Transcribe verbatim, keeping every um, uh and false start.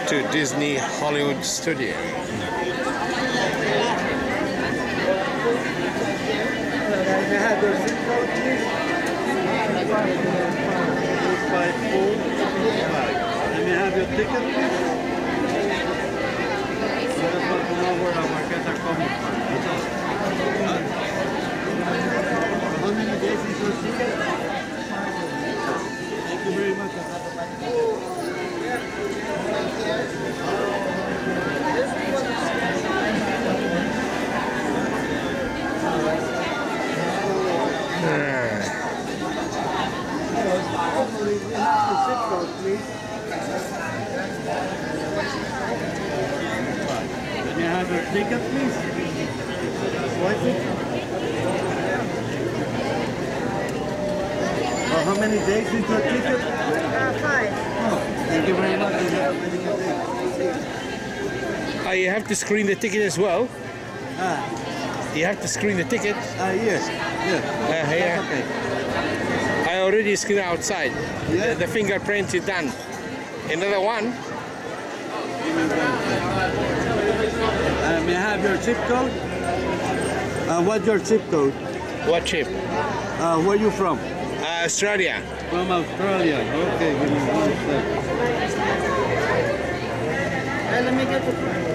to Disney Hollywood Studio. Let me have your ticket, please. Just want to know where our markets are coming from. That's all. How many days is your ticket? Thank you very much. Can you have your ticket, please? Swipe it. Oh, how many days is your ticket? Uh, five. Oh, thank you very much. Oh, you have to screen the ticket as well? Ah, You have to screen the ticket? ah, yes, yes. Uh, here. Okay. I already screened outside. Yeah. The, the fingerprint is done. Another one? Uh, may I have your zip code? Uh, what's your zip code? What chip? Uh, where are you from? Uh, Australia. From Australia. Okay, give me one second. Uh, let me get the